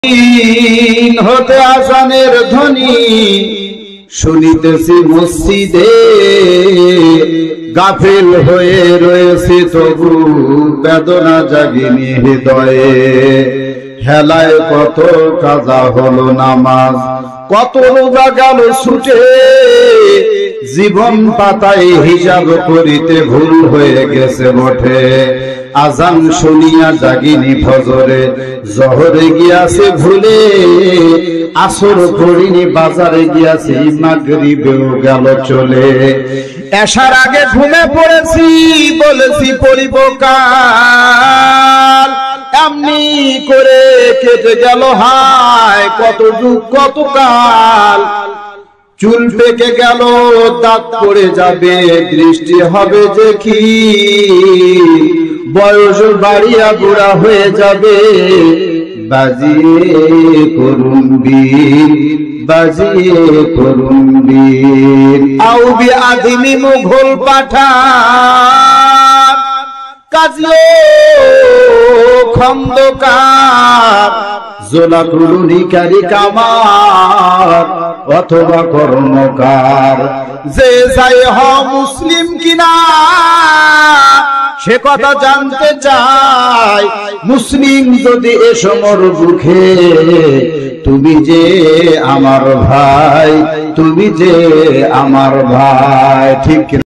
হতে আজানের ধ্বনি শুনিতেছি মসজিদে, গাফিল হয়ে রয়েছে তবু বেদনা জাগিনি হৃদয়ে। হেলায় কত কাজা হলো নামাজ, কত রোজা গেল ছুটে, জীবন পাতায় হিসাব করিতে ভুল হয়ে গেছে বটে। আজান শুনিয়া জাগিনি ফজরে, জহরে গিয়াছে ভুলে, আসর পড়িনি বাজারে গিয়াছি, মাগরিবেও গেল চলে। এশার আগে ঘুমে পড়েছি, বলেছি পড়িব কাল, এমনি করে কেটে গেল হায় কত যুগ কত কাল। চুল পেকে গেল, দাঁত পড়ে যাবে, দৃষ্টি হবে দেখি, বয়স বাড়িয়া বুড়া হয়ে যাবে। বাজিয়ে করুন বীর, বাজিয়ে করুন বীর। আউবি আদিমি মুঘল পাঠান, কাজীও খন্দকার, জোলা কুলুনিকারী কামার অথবা কর্মকার। যে যাই হ মুসলিম কিনা সে কথা জানতে চাই, মুসলিম যদি এসো মোর বুকে, তুমি যে আমার ভাই, তুমি যে আমার ভাই। ঠিক